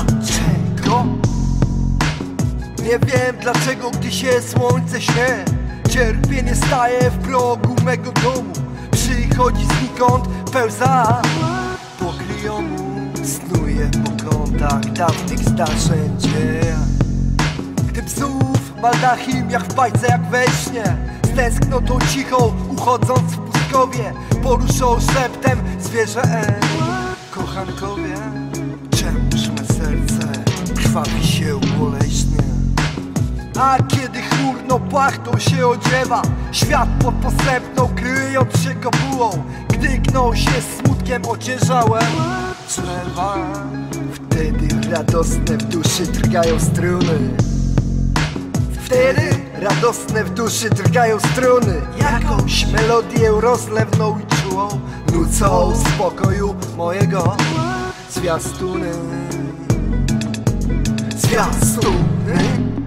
Dlaczego? Nie wiem dlaczego, gdy się słońce śmieje, cierpienie staje w progu mego domu. Przychodzi znikąd, pełza po kryjomu, snuje po kątach dawnych zdarzeń dzieje. Gdy psów baldachim jak w bajce, jak we śnie, z tęsknotą cichą uchodząc w pustkowie, poruszą szeptem zwierzę kochankowie. Czemuż me serce krwawi się boleśnie? A kiedy chmurno płachtą się odziewa, świat pod posępną kryjąc się kopułą, gdy gną się smutkiem ociężałe drzewa, wtedy radosne w duszy drgają struny. Wtedy radosne w duszy drgają struny, jakąś melodię rozlewną i czułą, nucą spokoju mojego zwiastuny. Zwiastuny.